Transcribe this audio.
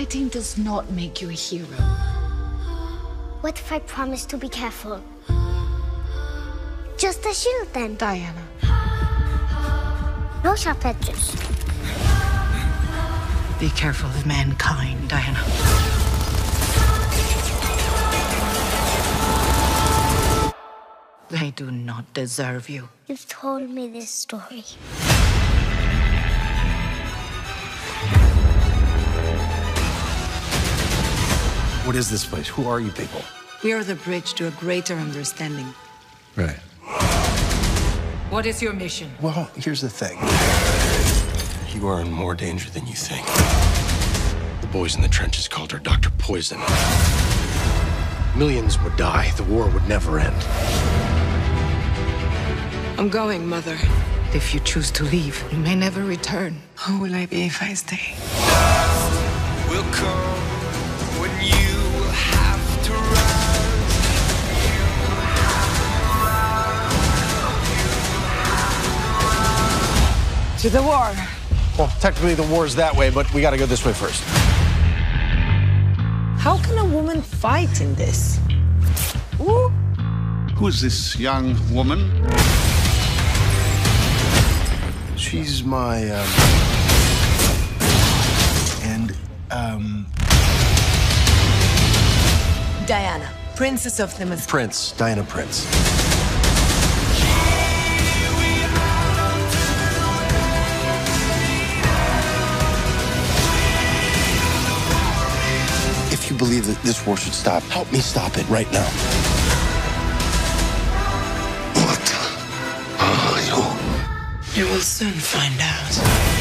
Fighting does not make you a hero. What if I promise to be careful? Just a shield, then. Diana. No sharp edges. Be careful of mankind, Diana. They do not deserve you. You've told me this story. What is this place? Who are you people? We are the bridge to a greater understanding. Right. What is your mission? Well, here's the thing. You are in more danger than you think. The boys in the trenches called her Dr. Poison. Millions would die. The war would never end. I'm going, Mother. If you choose to leave, you may never return. Who will I be if I stay? Will come when you will have to rise. To the war. Well, technically the war's that way, but we gotta go this way first. How can a woman fight in this? Ooh. Who's this young woman? She's my, Diana, Princess of the Mist. Prince. Diana Prince. If you believe that this war should stop, help me stop it right now. What are you? You will soon find out.